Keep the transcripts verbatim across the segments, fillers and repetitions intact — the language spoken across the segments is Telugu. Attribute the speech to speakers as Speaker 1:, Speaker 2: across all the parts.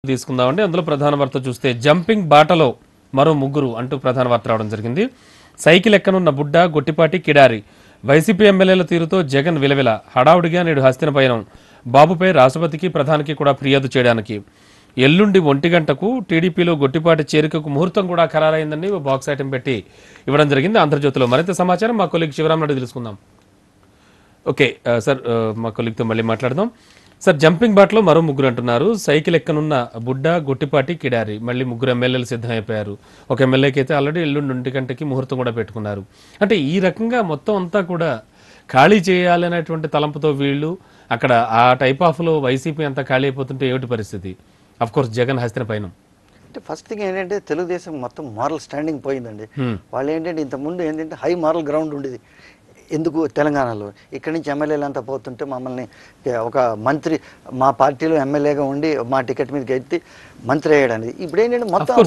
Speaker 1: తీసుకుందామండి. అందులో ప్రధాన వార్త చూస్తే జంపింగ్ బాటలో మరో ముగ్గురు అంటూ ప్రధాన వార్త రావడం జరిగింది. సైకిల్ ఎక్కనున్న బుడ్డ, గొట్టిపాటి, కిడారి వైసీపీ ఎమ్మెల్యేల తీరుతో జగన్ విలవిల హడావుడిగా నేడు హస్తిన పయనం. బాబుపై రాష్ట్రపతికి ప్రధానికి కూడా ఫిర్యాదు చేయడానికి ఎల్లుండి ఒంటి గంటకు టీడీపీలో గొట్టిపాటి చేరికకు ముహూర్తం కూడా ఖరారైందని ఓ బాక్స్ ఐటెం పెట్టి ఇవ్వడం జరిగింది. ఆంధ్రజ్యోతిలో మరింత సమాచారం మా కొలీగ్ శివరాం రెడ్డి తెలుసుకుందాం. ఓకే సార్, మా కొలీగ్తో మళ్ళీ మాట్లాడదాం. సార్, జంపింగ్ బాట్లో మరో ముగ్గురు అంటున్నారు. సైకిల్ ఎక్కనున్న బుడ్డ, గొట్టిపాటి, కిడారి మళ్ళీ ముగ్గురు ఎమ్మెల్యేలు సిద్ధమైపోయారు. ఒక ఎమ్మెల్యేకి అయితే ఆల్రెడీ ఎల్లుండి ఒంటి గంటకి ముహూర్తం కూడా పెట్టుకున్నారు. అంటే ఈ రకంగా మొత్తం అంతా కూడా ఖాళీ చేయాలి అనేటువంటి తలంపుతో వీళ్ళు అక్కడ ఆ టైప్ ఆఫ్ లో వైసీపీ అంతా ఖాళీ అయిపోతుంటే ఏమిటి పరిస్థితి? అఫ్ కోర్స్ జగన్ హస్తిన పైన
Speaker 2: అంటే ఫస్ట్ థింగ్ ఏంటంటే తెలుగుదేశం మొత్తం మారల్ స్టాండింగ్ పోయిందండి. వాళ్ళు ఏంటంటే ఇంతకుముందు ఏంటంటే హై మారల్ గ్రౌండ్ ఉండేది. ఎందుకు తెలంగాణలో ఇక్కడి నుంచి ఎమ్మెల్యేలు అంతా పోతుంటే మమ్మల్ని ఒక మంత్రి మా పార్టీలో ఎమ్మెల్యేగా ఉండి మా టికెట్ మీదకి ఎత్తి మంత్రి అయ్యాడనేది. ఇప్పుడు ఏంటంటే మొత్తం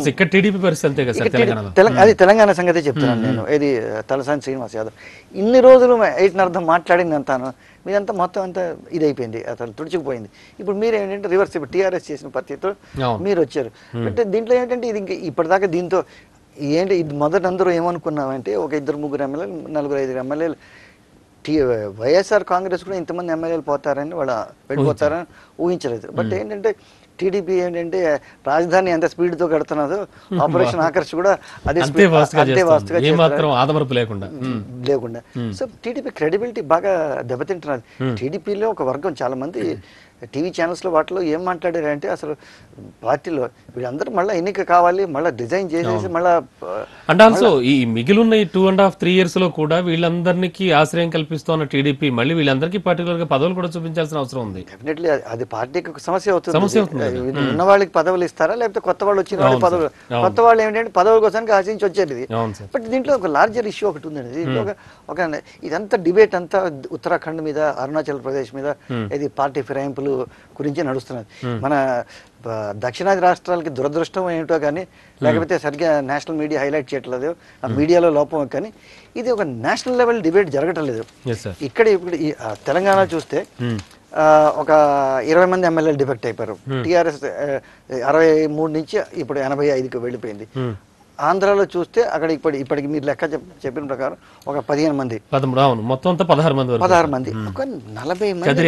Speaker 2: అది తెలంగాణ సంగతి చెప్తున్నాను నేను. ఇది తలసాని శ్రీనివాస్ యాదవ్ ఇన్ని రోజులు ఎయిట్ని అర్థం మాట్లాడింది అంతాను మీదంతా మొత్తం అంతా ఇది అయిపోయింది, అసలు తుడిచిపోయింది. ఇప్పుడు మీరు ఏంటంటే రివర్స్, ఇప్పుడు టీఆర్ఎస్ చేసిన పద్ధతితో మీరు వచ్చారు. అంటే దీంట్లో ఏంటంటే ఇది ఇంకా ఇప్పటిదాకా దీంతో ఏంటి ఇది మొదట అందరూ ఏమనుకున్నామంటే ఒక ఇద్దరు ముగ్గురు ఎమ్మెల్యేలు, నలుగురు ఐదుగురు ఎమ్మెల్యేలు టీ వైఎస్ఆర్ కాంగ్రెస్ కూడా ఇంతమంది ఎమ్మెల్యేలు పోతారని వాళ్ళ వెళ్ళిపోతారని ఊహించలేదు. బట్ ఏంటంటే టీడీపీ ఏంటంటే రాజధాని ఎంత స్పీడ్తో కడుతున్నదో ఆపరేషన్ ఆకర్ష్ కూడా అదే స్పీడ్ అంతే వాస్తుగా లేకుండా లేకుండా సో టీడీపీ క్రెడిబిలిటీ బాగా దెబ్బతింటున్నది. టీడీపీలో ఒక వర్గం చాలా మంది టీవీ ఛానల్స్లో వాటిలో ఏం మాట్లాడారంటే అసలు పార్టీలో వీళ్ళందరూ మళ్ళీ ఎన్నిక కావాలి, మళ్ళీ డిజైన్ చేసేసి మళ్ళీ
Speaker 1: అంటే ఆల్సో ఈ మిగిలిన ఈ two and half three years లో కూడా వీళ్ళందరికీ ఆశ్రయం కల్పిస్తున్న టీడీపీ మళ్ళీ వీళ్ళందరికీ పర్టికులర్ గా పదవులు కూడా చూపించాల్సిన అవసరం ఉంది.
Speaker 2: డెఫినెట్లీ అది పార్టీకి ఒక సమస్య అవుతుంది. ఉన్న వాళ్ళకి పదవులు ఇస్తారా లేకపోతే కొత్త వాళ్ళు వచ్చిన వాళ్ళకి పదవులు, కొత్త వాళ్ళు ఏంటంటే పదవుల కోసానికి ఆశించి వచ్చేది. బట్ దీంట్లో ఒక లార్జర్ ఇష్యూ ఒకటి ఉందండి. దీంట్లో ఒక ఇదంతా డిబేట్ అంతా ఉత్తరాఖండ్ మీద, అరుణాచల్ ప్రదేశ్ మీద ఇది పార్టీ ఫిరాయింపులు గురించి నడుస్తున్నది. మన దక్షిణాది రాష్ట్రాలకి దురదృష్టం ఏమిటో కానీ లేకపోతే సరిగ్గా నేషనల్ మీడియా హైలైట్ చేయట్లేదు, ఆ మీడియాలో లోపం. కానీ ఇది ఒక నేషనల్ లెవెల్ డిబేట్ జరగటం లేదు. ఇక్కడ ఇప్పుడు తెలంగాణ చూస్తే ఒక ఇరవై మంది ఎమ్మెల్యేలు డిఫెక్ట్ అయిపోయారు. టీఆర్ఎస్ అరవై మూడు నుంచి ఇప్పుడు ఎనభై ఐదుకి వెళ్ళిపోయింది. ఆంధ్రాలో చూస్తే అక్కడ ఇప్పటి ఇప్పటికి మీరు లెక్క చెప్పిన ప్రకారం ఒక పదిహేను మంది
Speaker 1: మొత్తం పదహారు మంది
Speaker 2: పదహారు మంది ఒక నలభై మంది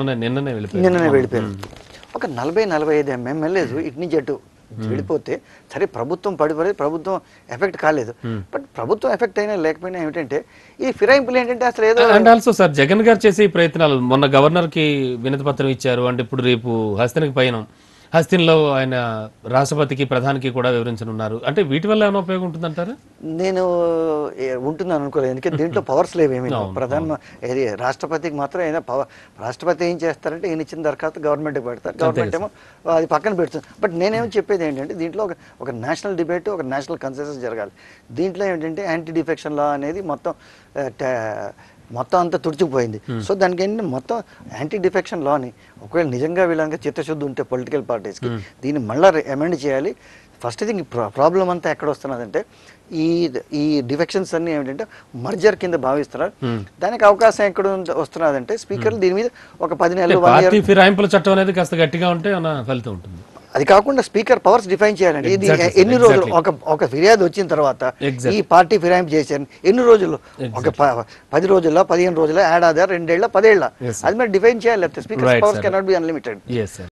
Speaker 2: నిన్ననే వెళ్ళిపోయారు. ఒక నలభై నలభై ఐదు ఎమ్మెల్యేస్ ఇటు నుంచి అటు వెళ్ళిపోతే సరే ప్రభుత్వం పడిపోయి ప్రభుత్వం ఎఫెక్ట్ కాలేదు. బట్ ప్రభుత్వం ఎఫెక్ట్ అయినా లేకపోయినా ఏమిటంటే ఈ ఫిరాయింపులు ఏంటంటే అసలు ఏదో
Speaker 1: అండ్ ఆల్సో సార్ జగన్ గారు చేసే ప్రయత్నాలు మొన్న గవర్నర్ కి వినతి పత్రం ఇచ్చారు. అంటే ఇప్పుడు రేపు హస్తినకి పైన హస్తిన్లో ఆయన రాష్ట్రపతికి ప్రధానికి కూడా వివరించనున్నారు. అంటే వీటి వల్ల ఏమైనా ఉపయోగం ఉంటుందంటారా?
Speaker 2: నేను ఉంటుందని అనుకోలేదు. ఎందుకంటే దీంట్లో పవర్స్ లేవేమి. ప్రధాన ఏది రాష్ట్రపతికి మాత్రం ఏదైనా పవర్, రాష్ట్రపతి ఏం చేస్తారంటే ఈయన ఇచ్చిన దరఖాస్తు గవర్నమెంట్కి పెడతారు, గవర్నమెంట్ ఏమో అది పక్కన పెడుతుంది. బట్ నేనేమో చెప్పేది ఏంటంటే దీంట్లో ఒక ఒక నేషనల్ డిబేట్, ఒక నేషనల్ కన్సెన్సస్ జరగాలి. దీంట్లో ఏంటంటే యాంటీ డిఫెక్షన్ లా అనేది మొత్తం మొత్తం అంతా తుడిచిపోయింది. సో దానికి ఏంటంటే మొత్తం యాంటీ డిఫెక్షన్ లాని ఒకవేళ నిజంగా వీళ్ళంగా చిత్తశుద్ధి ఉంటే పొలిటికల్ పార్టీస్కి దీన్ని మళ్ళీ అమెండ్ చేయాలి. ఫస్ట్ థింగ్ ప్రాబ్లం అంతా ఎక్కడ వస్తున్నదంటే ఈ ఈ డిఫెక్షన్స్ అన్ని ఏమిటంటే మర్జర్ కింద భావిస్తున్నారు. దానికి అవకాశం ఎక్కడ వస్తున్నదంటే స్పీకర్లు దీని మీద ఒక పది నెలలు
Speaker 1: ఫిరాయింపుల చట్టం అనేది కాస్త గట్టిగా ఉంటే ఫలితం ఉంటుంది.
Speaker 2: అది కాకుండా స్పీకర్ పవర్స్ డిఫైన్ చేయాలండి. ఇది ఎన్ని రోజులు ఒక ఒక ఫిర్యాదు వచ్చిన తర్వాత ఈ పార్టీ ఫిరాయింపు చేశారు ఎన్ని రోజులు, ఒక పది రోజుల్లో పదిహేను రోజుల్లో ఏడాది రెండేళ్ల పదేళ్ల అది మరి డిఫైన్ చేయాలి. Speaker powers cannot be unlimited.